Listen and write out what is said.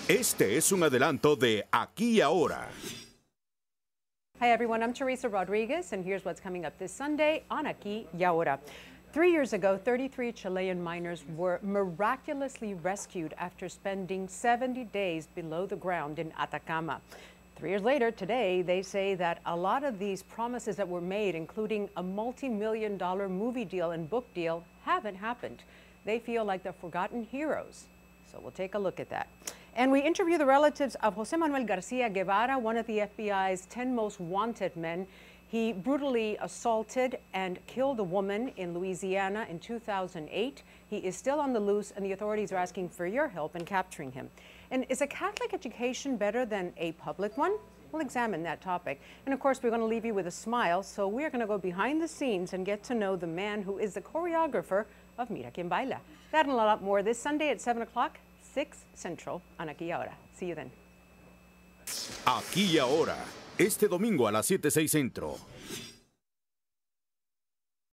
Este es un adelanto de Aquí y Ahora. Hi everyone, I'm Teresa Rodriguez, and here's what's coming up this Sunday on Aquí y Ahora. 3 years ago, 33 Chilean miners were miraculously rescued after spending 70 days below the ground in Atacama. 3 years later, today, they say that a lot of these promises that were made, including a multi-million-dollar movie deal and book deal, haven't happened. They feel like the forgotten heroes. So we'll take a look at that. And we interview the relatives of Jose Manuel Garcia Guevara, one of the FBI's 10 most wanted men. He brutally assaulted and killed a woman in Louisiana in 2008. He is still on the loose, and the authorities are asking for your help in capturing him. And is a Catholic education better than a public one? We'll examine that topic. And of course, we're going to leave you with a smile, so we're going to go behind the scenes and get to know the man who is the choreographer of Mira Quien Baila. That and a lot more this Sunday at 7 o'clock, 6 Central on Aquí y Ahora. See you then. Aquí y Ahora, este domingo a las 7:06 Centro.